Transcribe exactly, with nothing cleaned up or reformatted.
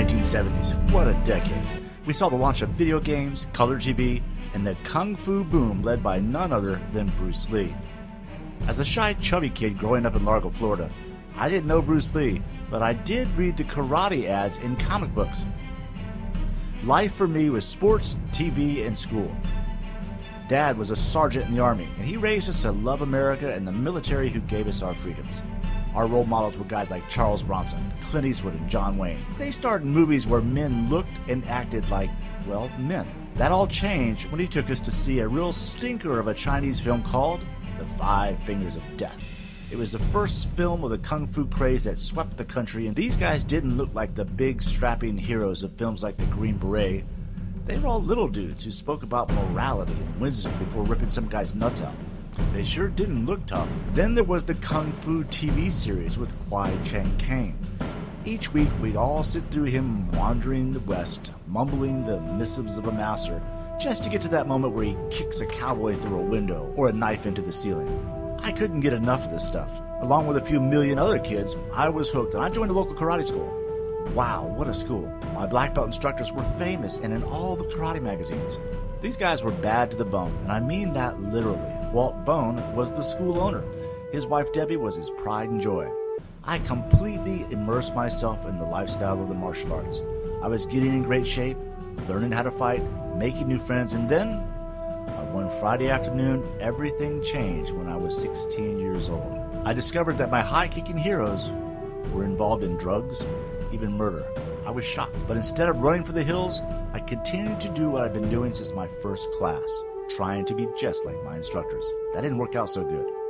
nineteen seventies, what a decade. We saw the launch of video games, color T V, and the kung fu boom led by none other than Bruce Lee. As a shy, chubby kid growing up in Largo, Florida, I didn't know Bruce Lee, but I did read the karate ads in comic books. Life for me was sports, T V, and school. Dad was a sergeant in the Army, and he raised us to love America and the military who gave us our freedoms. Our role models were guys like Charles Bronson, Clint Eastwood, and John Wayne. They starred in movies where men looked and acted like, well, men. That all changed when he took us to see a real stinker of a Chinese film called The Five Fingers of Death. It was the first film of the kung fu craze that swept the country, and these guys didn't look like the big, strapping heroes of films like The Green Beret. They were all little dudes who spoke about morality and wisdom before ripping some guy's nuts out. They sure didn't look tough. Then there was the Kung Fu T V series with Kwai Chang Caine. Each week we'd all sit through him wandering the West, mumbling the missives of a master, just to get to that moment where he kicks a cowboy through a window or a knife into the ceiling. I couldn't get enough of this stuff. Along with a few million other kids, I was hooked, and I joined a local karate school. Wow, what a school. My black belt instructors were famous and in all the karate magazines. These guys were bad to the bone, and I mean that literally. Walt Bone was the school owner. His wife Debbie was his pride and joy. I completely immersed myself in the lifestyle of the martial arts. I was getting in great shape, learning how to fight, making new friends, and then, on one Friday afternoon, everything changed when I was sixteen years old. I discovered that my high-kicking heroes were involved in drugs, even murder. I was shocked, but instead of running for the hills, I continued to do what I've been doing since my first class, trying to be just like my instructors. That didn't work out so good.